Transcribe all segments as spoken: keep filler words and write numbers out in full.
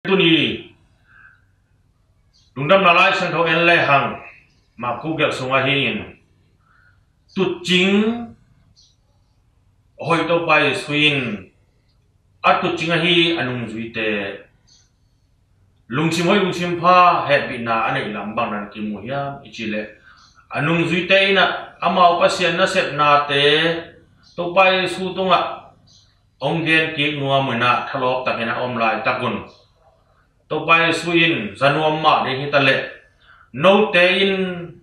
tu ni lungdam nalai sang thau en le hang ma ku gel sunga hin tu ching hoi to pai suin atu chinga hi anung zui te lungsim hoi lungsim pha he bi na anei lam bang nan ki mu hiam ichile anung zui te ina amau pasian na set na te to pai su tunga ong gen ki nuwa muna thalok takena om lai takun to pai suin zanuam ma de hi tale no te in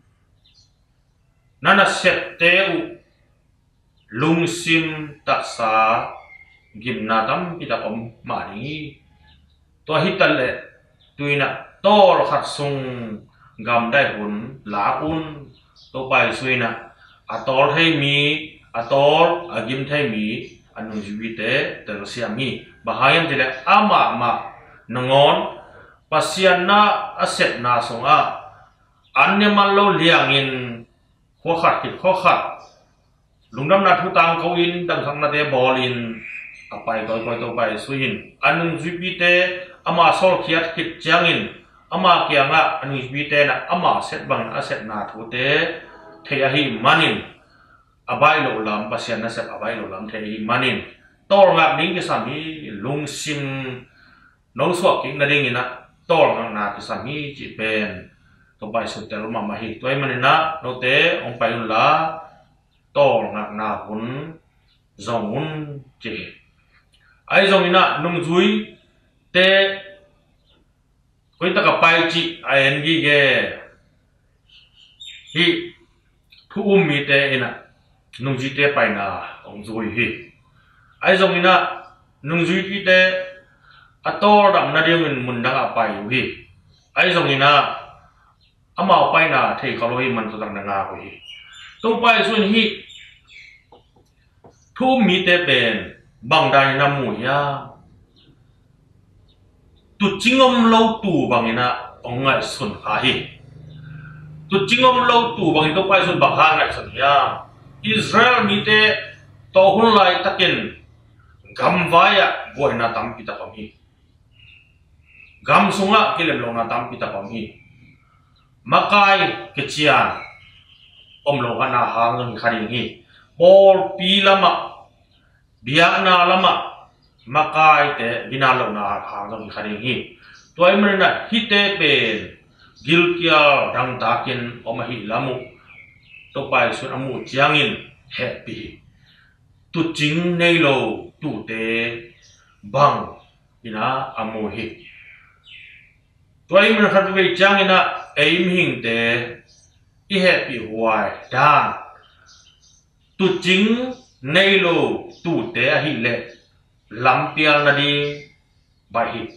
nana set te u lungsim ta sa gimna tam kita om ma ni to hi tale tuina tol khat sung gam dai hun la un to pai suina atol thei mi atol agim thei mi anung jibite tersiami bahayam tidak ama ma nangon pasianna aset na songa anya mallo liangin khokhat ki khokhat lungdam na thu tang ko in dang thang na te bolin apai koi koi to pai suin anung jibite ama sol khiat kit changin ama kianga anung jibite na ama set bang aset na thu te theyahi manin abai lo lam pasian na sep abai lo lam thei manin tol ngak ding ki sami lungsim no so ki na ding ina tol ngak na ki sami chi pen to bai su tel ma ma hi toy manina no te ong pai la tol ngak na hun zong un chi ai zong ina nung zui te koi ta ka pai chi ai en gi ge hi thu um mi te ina nung ji te pai na ong zui hi ai zong ina nung zui ki te ator dam na ding mun dang a pai hi ai zong ina amao pai na thei khaloi man to dang na nga hi to pai sun hi thu mi te pen bang dai na mu ya tu chingom lo tu bang ina ong ngai sun ha hi tu chingom lo tu bang to pai sun bang ha ngai sun ya Israel mite tohun lai takin gam vaya boy na tam kita kami gam sunga kilem lo na tam kita kami makai kecian om lo hana hang khari hi bol pi lama biana lama makai te bina lo na hang khari hi toy mena hite pen gilkia dang takin om hi lamu to pai sun amu chiangin happy tu ching nei lo tu te bang ina amu hi toy mun khat ve chiangina aim hing te i happy huai dan tu ching nei lo tu te a hi le lam pial na di bai hi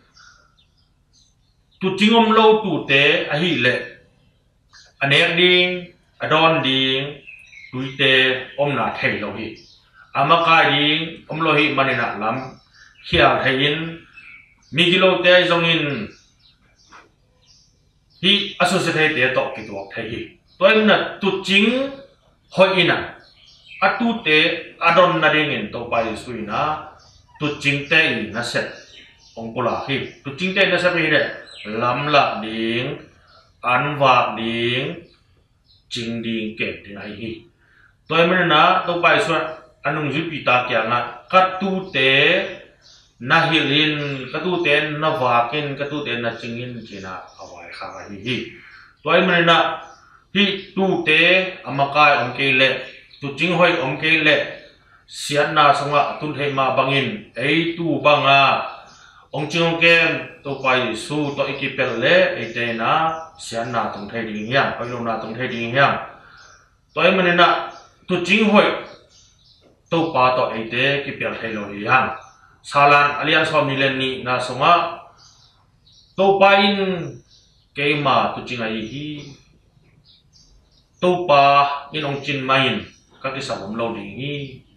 tu chingom lo tu te a hi le anek ding adon ding tuite om na thei lo hi amaka ding om lo hi manina lam khia thein migilo te zongin hi associate te to ki to thei hi toy na tu ching hoi ina atu te adon na ding in to pai suina tu ching te na set ong pula hi tu ching te na set hi de lam la ding an wa ding ching ding ke ti ai hi toy man na to pai suat anung ju pi ta kya nga katu te na hilin katu te na wakin katu te na chingin china awai kha hi hi toy man na hi tu te amakai om ke le tu ching hoi om ke le sian na songa tun thei ma bangin ei tu banga ong ching kem to pai su to ikipel le ei te na sian na tong thei ding hiang oi lo na tong thei ding hiang toy man na tu ching hoi to pa to ei te ki pel thei lo hiang salan alian som milen ni na songa to pain ke ma tu ching ai hi to pa in ong chin main ka ki sam lo ding hi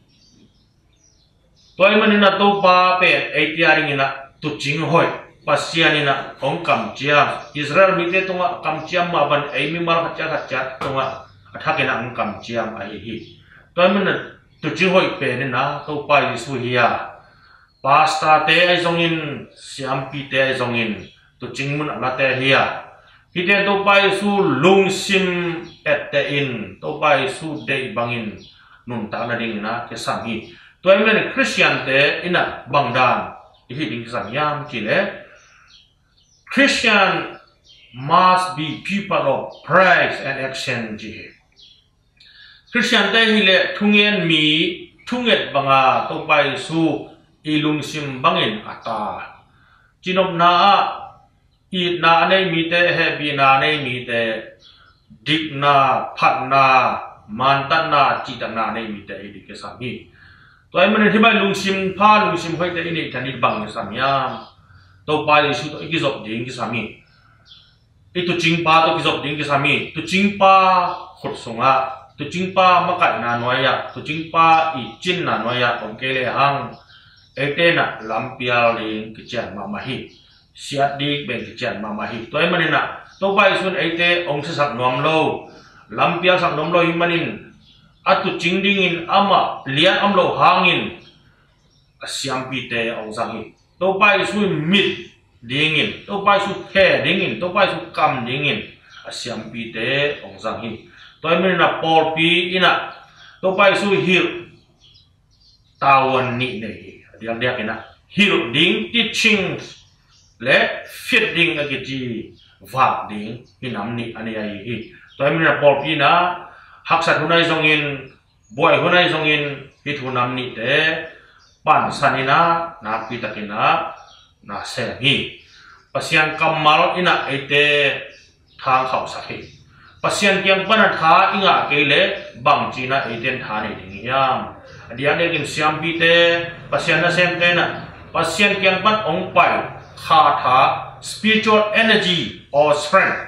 toy man na to pa pe ei tiaring ina tu ching hoi pasianina ong kam chia Israel mi te tonga kam chia ma ban ei mi mal khacha khacha tonga athakena ong kam chia ai hi toy man tu ching hoi pe ni na to pai su hiya pasta te ai zongin siam pi te ai zongin tu chingmun ala te hiya hite to pai su lung sim et te in to pai su de bangin nun ta na ding na ke sam hi to ai men Christian te ina bangdan hi ding sam yam chi le Christian must be people of praise and exchange. Christian te hi le thungen mi thunget banga to pai su ilung sim bangin ata chinom na i na nei mi te he bi na nei mi te dik na phat na man tan na chi tan na nei mi te i ke sam hi to ai man thi bai lung sim pha lung sim hoi te ini thani bang sam ya to pai su to ki job ding ki sam hi itu ching pa to ki job ding ki sam hi tu ching pa khot songa tu ching pa makai na noya tu ching pa i chin na noya kom ke le hang ete na lampial ring kijan mamahi siat dik ben kijan mamahi toy manina to bai sun ete ong se sak nom lo lampial sak nom lo himanin atu chingdingin ama lian amlo hangin siam pite ong sangi to bai sun mit dingin to bai su phe dingin to bai su kam dingin siam pite ong sangi toy manina por pi ina to bai su hil tawan ni nei yang dia kena hirup ding teaching le fit ding agiti va ding hinam ni ani ai hi to ai mina pol pina haksat hunai zongin boy hunai zongin hitunam ni te pan sanina na pitakina na se hi pasian kamal ina ite thang khau sakhi pasian kiang pana tha inga kele bang china iten tha ni ding yam dia dia kin siam pi te pasien na sem te na pasien kyang pan ong pai kha tha spiritual energy or strength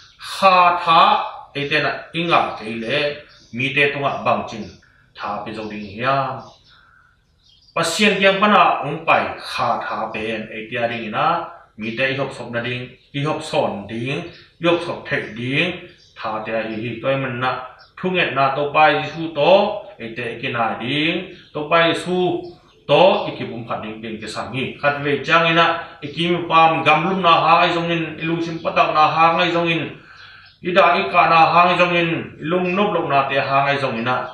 kha tha ete na inga ke le mi te tunga bang chin tha pe zo ding ya pasien kyang pan ong pai kha tha ben e tia ding na mi te hop sok na ding hi hop son ding yok sok thek ding tha te hi hi toy man na thunget na to pai su to ete kina ding to pai su to ikibum khading peng ke sangi khatwe changina ikim pam gamlum na ha ai zongin ilung sim patak na ha ngai zongin ida ika na ha ngai zongin ilung nop lok na te ha ngai zongina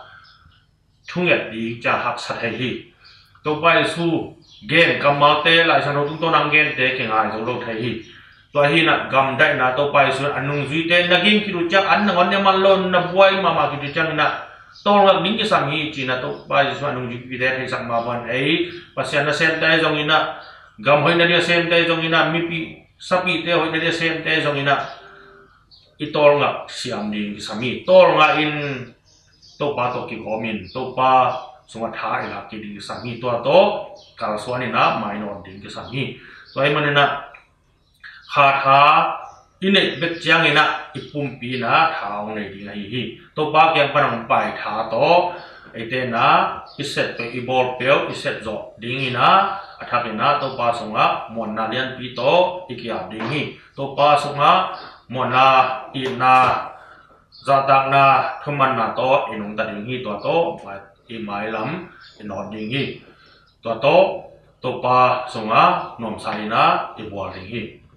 thunget di cha hak sat hai hi to pai su gen kamal te lai san tung to nang gen te ke ngai zong lo thai hi to hi na gam dai na to pai su anung zui te naging kiru chak an ngon ne malon na buai mama ki chang na tol ngak ding ke sam hi china to pai su anung ji pi te thai sak ma ban ei pasian na sem tai zong ina gam hoi na dia sem tai zong ina mi pi sapi te hoi na dia sem tai zong ina i tol ngak siam ding ke sam hi tol ngak in to pa to ki homin to pa sunga tha ila ki ding ke sam hi to to kal suani na mai non ding ke sam hi to ai manena kha tha ine bek chiang ina ipum pi na thang nei ding hi hi to pa kyang panang pai tha to ete na iset pe ibol pel iset zo ding ina athakina to pa sunga mon na lian pi to ikia ding hi to pa sunga mon na ina zatang na thuman na to inung ta ding hi to to i mai lam inod ding hi to to to pa sunga nom sai na ibol ding hi